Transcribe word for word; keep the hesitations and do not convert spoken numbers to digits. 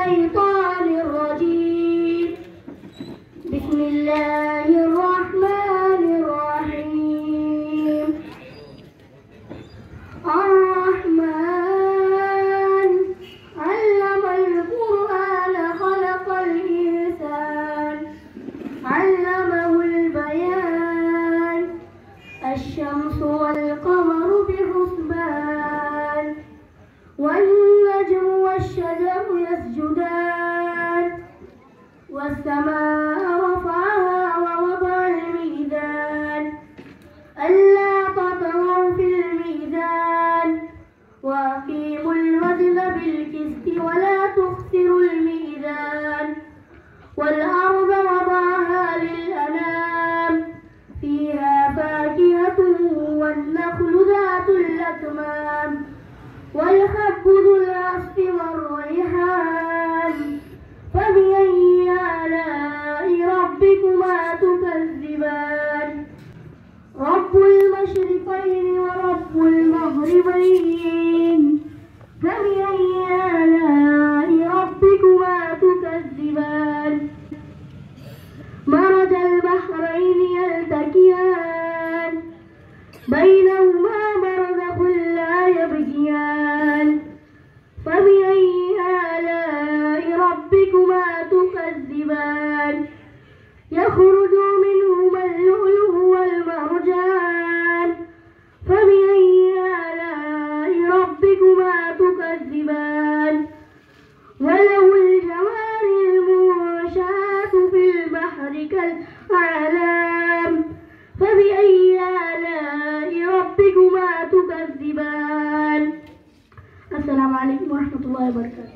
الشيطان الرجيم. بسم الله الرحمن الرحيم. الرحمن علم القرآن خلق الإنسان علمه البيان. الشمس والقمر بحسبان والنجم والشجر يسجدان. والسماء رفعها ووضع الميزان ألا تطغوا في الميزان وأقيموا الوزن بالقسط ولا تخسروا الميزان. والأرض وضعها للأنام فيها فاكهة والنخل ذات الأكمام والحب ذو العصف والريحان. فبأي آلاء ربكما تكذبان. رب المشرقين ورب المغربين. فبأي آلاء ربكما تكذبان. مرج البحرين يلتقيان بينهما برزخ لا يبغيان. فبأي آلاء ربكما تكذبان. يخرج منهما اللؤلؤ والمرجان. فبأي آلاء ربكما تكذبان. وله الجوار المنشآت في البحر كالأعلام. فبأي آلاء ربكما تكذبان. السلام عليكم ورحمة الله وبركاته.